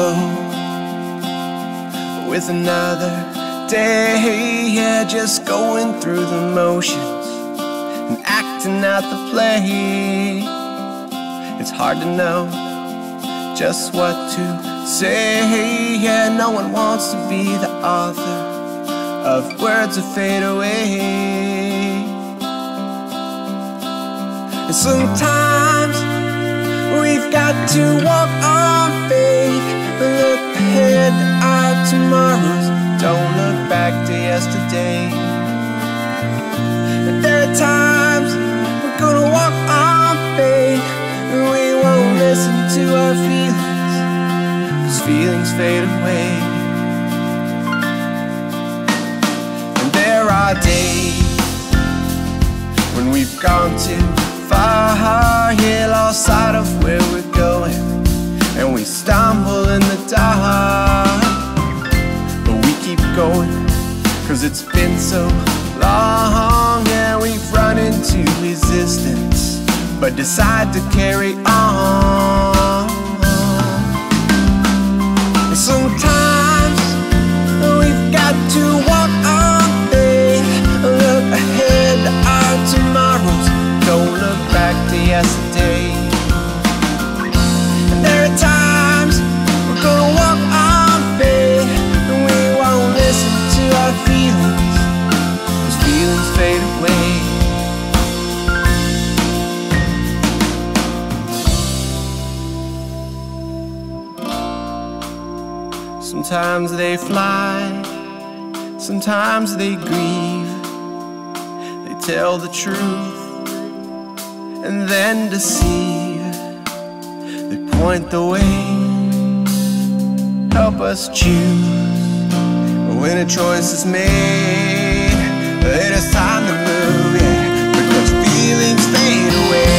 go with another day. Yeah, just going through the motions and acting out the play. It's hard to know just what to say. Yeah, no one wants to be the author of words that fade away. And sometimes we've got to walk on faith, look ahead to our tomorrows, don't look back to yesterday. And there are times we're gonna walk on faith, and we won't listen to our feelings, 'cause feelings fade away. And there are days when we've gone too far, yeah, lost sight of where we're going, and we stumble in the dark. But we keep going, 'cause it's been so long, and we've run into resistance, but decide to carry on. And sometimes we've got to walk on faith, look ahead to our tomorrows, don't look back to yesterday. And there are times we're gonna walk on faith, and we won't listen to our feelings, 'cause feelings fade away. Sometimes they fly, sometimes they grieve, they tell the truth and then deceive. They point the way, help us choose. But when a choice is made, it is time to move, yeah, because feelings fade away.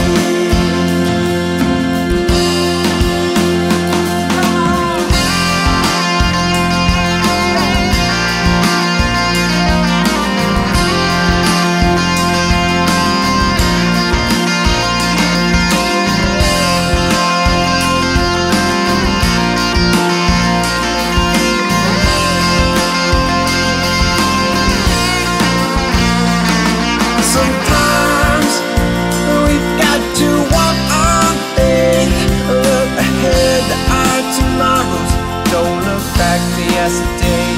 Sometimes we've got to walk on faith, look ahead to our tomorrows, don't look back to yesterday.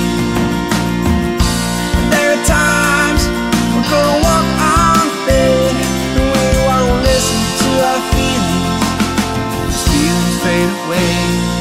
There are times we're gonna walk on faith, and we won't listen to our feelings, 'cause feelings fade away.